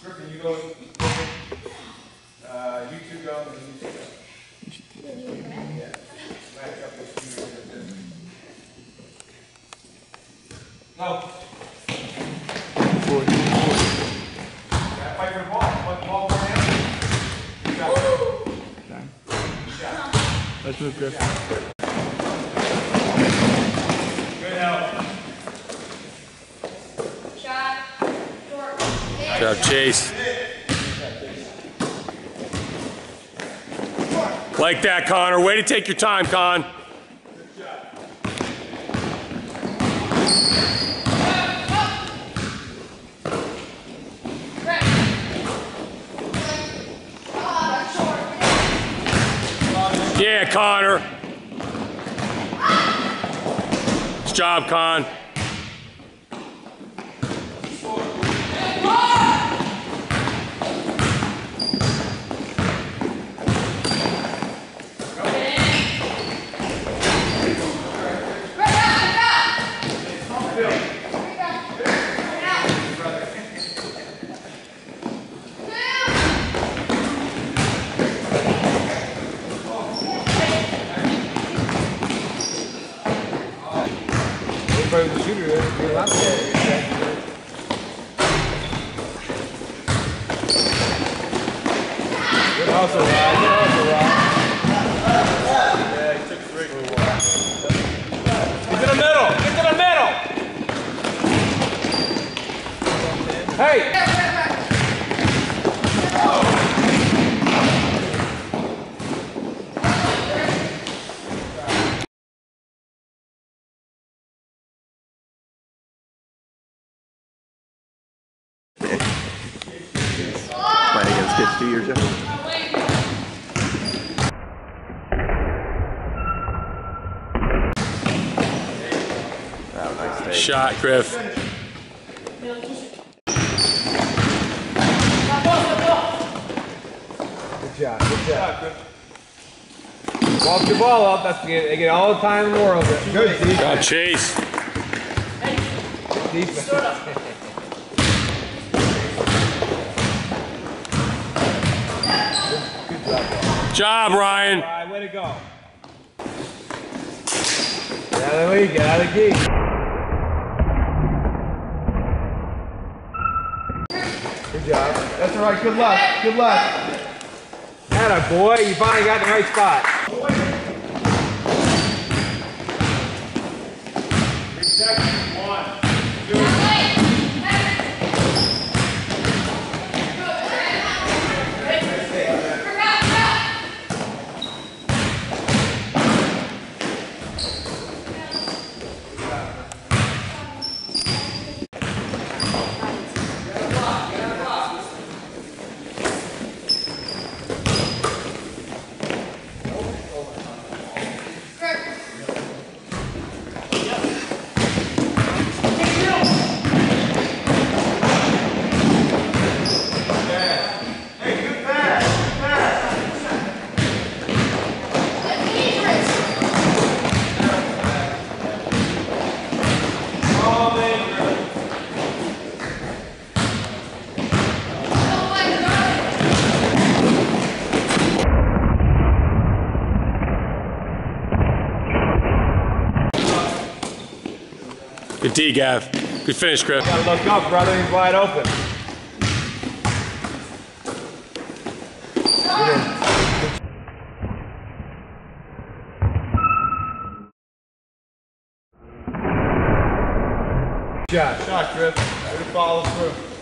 Griffin, you go. You two go, and you two go. Yeah. Match up with you. Go. Fight for the ball. Want the ball more now? Good job. Good shot. Let's move, Griff. Good help. Shot. Short. Good job, Chase. Like that, Connor. Way to take your time, Con. Good shot. Yeah, Connor. Good job, Con. Everybody was a shooter there. You're allowed to get it. Good hustle, Rod. Good hustle, Rod. Yeah, he took 3. Get to the middle. Get to the middle. Hey. Playing against kids 2 years ago. Oh, nice take. Shot, Griff. Good job. Good job. Walk your ball up. That's they get all the time in the world. Good Good defense. job, Chase. Defense. Good job, Ryan. All right, way to go. Get out of the lead. Get out of the key. Good job. That's all right. Good luck. Good luck. Atta boy, you finally got in the right spot. 3 seconds. 1, 2. Good D, Gav. Good finish, Griff. Gotta look up, brother. He's wide open. Shot, Griff. Way to follow through.